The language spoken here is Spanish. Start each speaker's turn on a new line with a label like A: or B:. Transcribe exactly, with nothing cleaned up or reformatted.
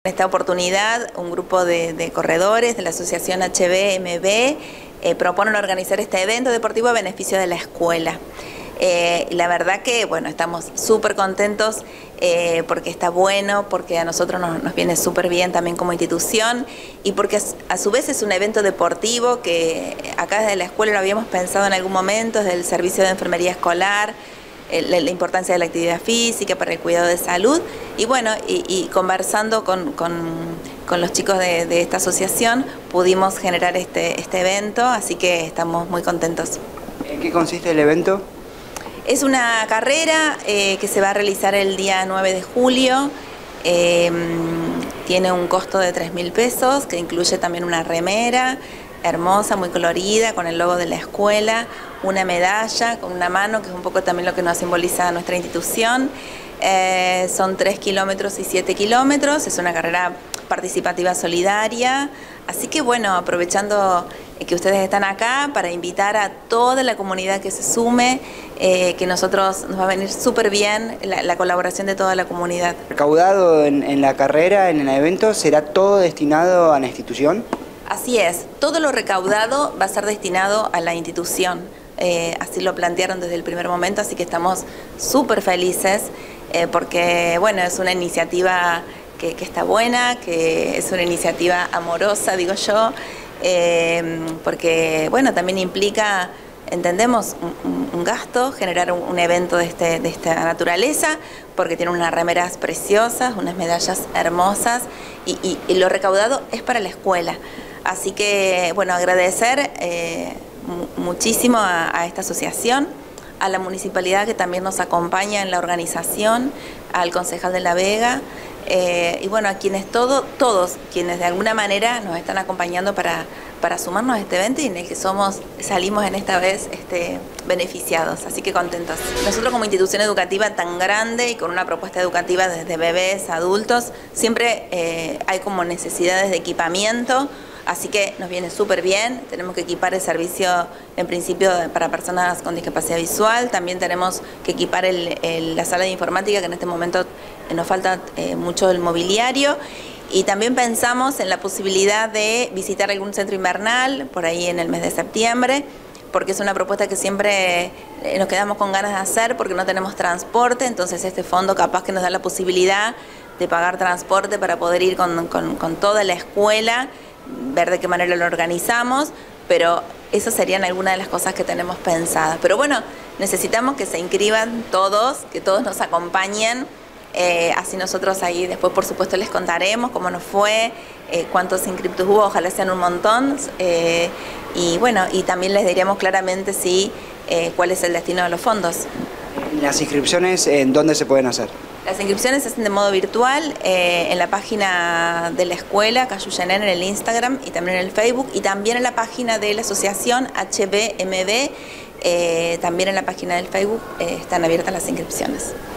A: En esta oportunidad, un grupo de, de corredores de la Asociación H B M B eh, proponen organizar este evento deportivo a beneficio de la escuela. Eh, la verdad que, bueno, estamos súper contentos eh, porque está bueno, porque a nosotros nos, nos viene súper bien también como institución y porque a su vez es un evento deportivo que acá desde la escuela lo habíamos pensado en algún momento, desde el servicio de enfermería escolar, La, la importancia de la actividad física para el cuidado de salud y bueno, y, y conversando con, con, con los chicos de, de esta asociación pudimos generar este, este evento, así que estamos muy contentos.
B: ¿En qué consiste el evento?
A: Es una carrera eh, que se va a realizar el día nueve de julio, eh, tiene un costo de tres mil pesos que incluye también una remera hermosa, muy colorida, con el logo de la escuela, una medalla con una mano, que es un poco también lo que nos simboliza nuestra institución. Eh, son tres kilómetros y siete kilómetros, es una carrera participativa solidaria, así que bueno, aprovechando que ustedes están acá para invitar a toda la comunidad que se sume, eh, que nosotros nos va a venir súper bien la, la colaboración de toda la comunidad.
B: ¿Recaudado en, en la carrera, en el evento, será todo destinado a la institución?
A: Así es, todo lo recaudado va a ser destinado a la institución, eh, así lo plantearon desde el primer momento, así que estamos súper felices eh, porque bueno, es una iniciativa que, que está buena, que es una iniciativa amorosa, digo yo, eh, porque bueno, también implica, entendemos, un, un gasto, generar un, un evento de, este, de esta naturaleza, porque tiene unas remeras preciosas, unas medallas hermosas y, y, y lo recaudado es para la escuela. Así que, bueno, agradecer eh, muchísimo a, a esta asociación, a la municipalidad que también nos acompaña en la organización, al concejal de La Vega, eh, y bueno, a quienes todo, todos, quienes de alguna manera nos están acompañando para, para sumarnos a este evento y en el que somos, salimos en esta vez este, beneficiados, así que contentos. Nosotros como institución educativa tan grande y con una propuesta educativa desde bebés, adultos, siempre eh, hay como necesidades de equipamiento. Así que nos viene súper bien, tenemos que equipar el servicio en principio para personas con discapacidad visual, también tenemos que equipar el, el, la sala de informática que en este momento nos falta eh, mucho el mobiliario y también pensamos en la posibilidad de visitar algún centro invernal por ahí en el mes de septiembre, porque es una propuesta que siempre nos quedamos con ganas de hacer porque no tenemos transporte, entonces este fondo capaz que nos da la posibilidad de pagar transporte para poder ir con, con, con toda la escuela, ver de qué manera lo organizamos, pero esas serían algunas de las cosas que tenemos pensadas. Pero bueno, necesitamos que se inscriban todos, que todos nos acompañen, eh, así nosotros ahí después por supuesto les contaremos cómo nos fue, eh, cuántos inscriptos hubo, ojalá sean un montón, eh, y bueno, y también les diríamos claramente sí, eh, cuál es el destino de los fondos.
B: ¿Las inscripciones en dónde se pueden hacer?
A: Las inscripciones se hacen de modo virtual eh, en la página de la escuela, Cayuyanen, en el Instagram y también en el Facebook, y también en la página de la asociación H B M B, eh, también en la página del Facebook eh, están abiertas las inscripciones.